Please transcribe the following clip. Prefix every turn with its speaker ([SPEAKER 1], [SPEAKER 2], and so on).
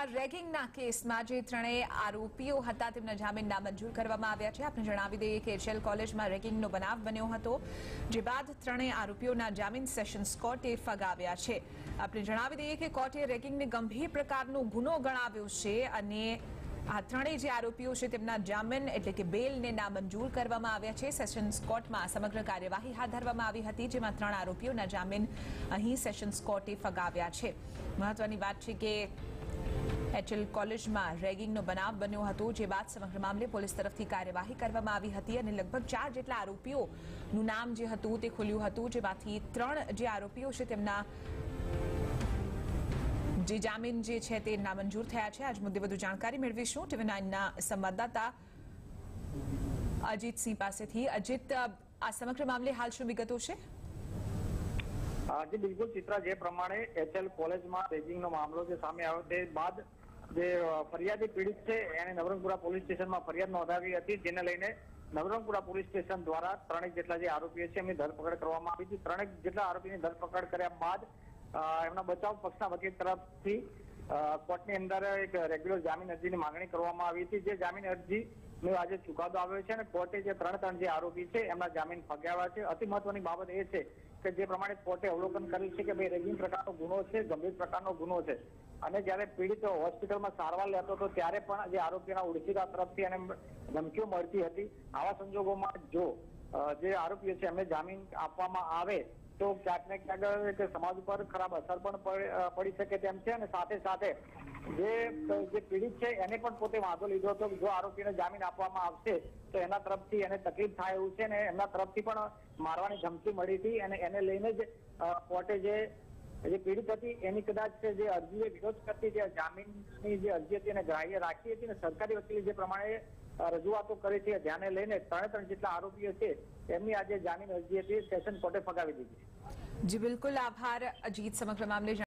[SPEAKER 1] રેગિંગના કેસમાં જે ત્રણેય આરોપીઓ હતા તેમના જામીન નામંજૂર કરવામાં આવ્યા છે। આપણે જણાવી દઈએ કે એચએલ કોલેજમાં રેગિંગનો બનાવ બન્યો હતો, જે બાદ ત્રણેય આરોપીઓના જામીન સેશન્સ કોર્ટે ફગાવ્યા છે। આપણે જણાવી દઈએ કે કોર્ટે રેગિંગને ગંભીર પ્રકારનો ગુનો ગણાવ્યો છે અને આ ત્રણેય જે આરોપીઓ છે તેમના જામીન એટલે કે બેલને નામંજૂર કરવામાં આવ્યા છે। સેશન્સ કોર્ટમાં સમગ્ર કાર્યવાહી હાથ ધરવામાં આવી હતી, જેમાં ત્રણ આરોપીઓના જામીન અહીં સેશન્સ કોર્ટે ફગાવ્યા છે। મહત્વની વાત છે કે એચએલ કોલેજમાં રેગિંગનો બનાવ બન્યો હતો, જે બાદ સમગ્ર મામલે પોલીસ તરફથી કાર્યવાહી કરવામાં આવી હતી અને લગભગ 4 જેટલા આરોપીઓનું નામ જે હતું તે ખુલ્યું હતું, જેમાંથી 3 જે આરોપીઓ છે તેમના જે જામીન જે છે તે નામંજૂર થયા છે। આજ મુદ્દે વધુ જાણકારી મેળવીશું TV9ના સંવાદદાતા અજીતસિંહ પાસેથી। અજીત, આ સમગ્ર મામલે હાલ શું વિગતો છે?
[SPEAKER 2] જી બિલકુલ ચિત્રા, જે પ્રમાણે એચએલ કોલેજમાં રેગિંગનો મામલો જે સામે આવ્યો તે બાદ જે ફરિયાદી પીડિત છે એને નવરંગપુરા પોલીસ સ્ટેશનમાં ફરિયાદ નોંધાવી હતી, જેને લઈને નવરંગપુરા પોલીસ સ્ટેશન દ્વારા 3 જેટલા જે આરોપીઓ છે એમની ધરપકડ કરવામાં આવી હતી। 3 જેટલા આરોપીની ધરપકડ કર્યા બાદ એમના બચાવ પક્ષના વકીલ તરફથી કોર્ટની અંદર એક રેગ્યુલર જામીન અરજીની માંગણી કરવામાં આવી હતી, જે જામીન અરજીનો આજે ચુકાદો આવ્યો છે અને કોર્ટે જે 3 જે આરોપી છે એમના જામીન ફગાવ્યા છે। અતિ મહત્વની બાબત એ છે કે જે પ્રમાણે કોર્ટે અવલોકન કર્યું છે કે ભાઈ રેગિંગ પ્રકારનો ગુનો છે, ગંભીર પ્રકારનો ગુનો છે અને જ્યારે પીડિત હોસ્પિટલમાં સારવાર લેતો હતો ત્યારે પણ જે આરોપીના ઓળખીતા તરફથી એને ધમકીઓ મળતી હતી। આવા સંજોગોમાં જો જે આરોપીઓ છે એમને જામીન આપવામાં આવે તો ક્યાંક ને ક્યાંક સમાજ ઉપર ખરાબ અસર પણ પડી શકે તેમ છે અને સાથે સાથે જે પીડિત છે એને પણ પોતે વાંધો લીધો હતો કે જો આરોપીને જામીન આપવામાં આવશે તો એના તરફથી એને તકલીફ થાય એવું છે ને એમના તરફથી પણ મારવાની ધમકી મળી હતી અને એને લઈને જ કોર્ટે જે પીડિત હતી એની કદાચ જે અરજીએ વિરોધ કરતી જે જામીનની જે અરજી હતી એને ગ્રાહ્ય રાખી હતી અને સરકારી વકીલે જે પ્રમાણે રજૂઆતો કરી છે ધ્યાને લઈને 3 જેટલા આરોપીઓ છે એમની આજે જામીન અરજી હતી સેશન કોર્ટે ફગાવી દીધી છે।
[SPEAKER 1] જી બિલકુલ, આભાર અજીત સમગ્ર મામલે